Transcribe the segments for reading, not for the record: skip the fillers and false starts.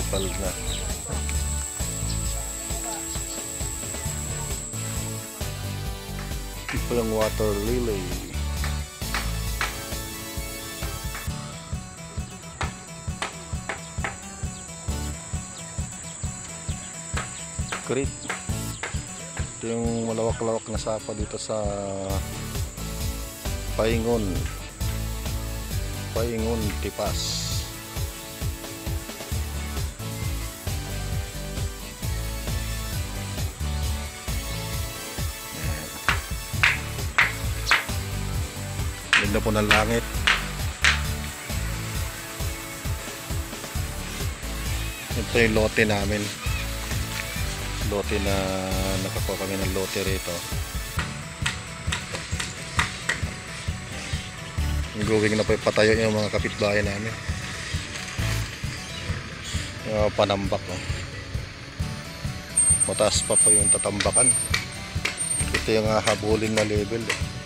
Kapal na. Ito yung water lily. Great. Ito yung malawak-lawak na sapa dito sa Paingon Tipas. Ganda po ng langit. Ito yung lote namin. Lote na nakakuha kami ng lote rito. Going na po ipatayo yung mga kapitbahay namin. Yung panambak. Mataas pa po yung tatambakan. Ito yung habulin na level.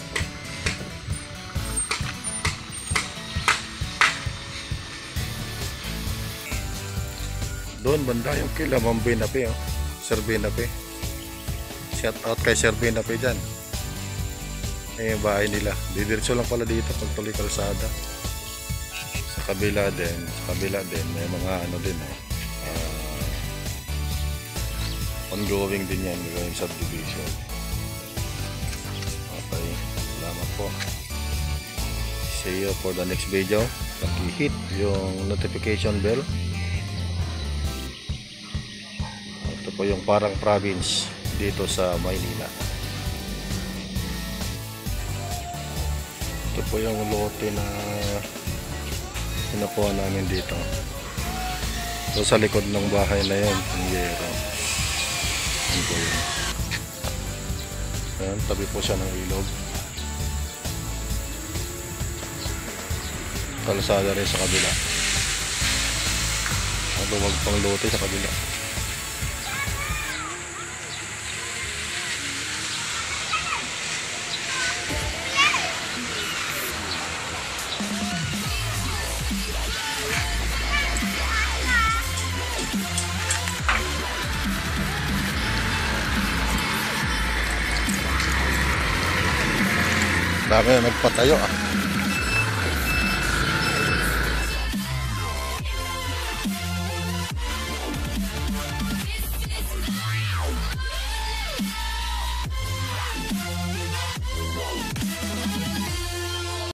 Doon banda yung kila Ma'am Binape, Sir Binape. Shout out kay Sir Binape dyan. Yung bahay nila. Didiretso lang pala dito pag tuloy kalsada. Sa kabila din may mga ano din ongoing din yan, yung subdivision. Okay, salamat po. See you for the next video. Paki-hit yung notification bell. Ito po yung parang province dito sa Maynila. Ito po yung lote na pinakuha namin dito. So sa likod ng bahay na yun, yung yero. Yan po yun. Ayan, tabi po siya ng ilog. Kalsada rin sa kabila. Luwag pang lote sa kabila. Dami na nagpatayo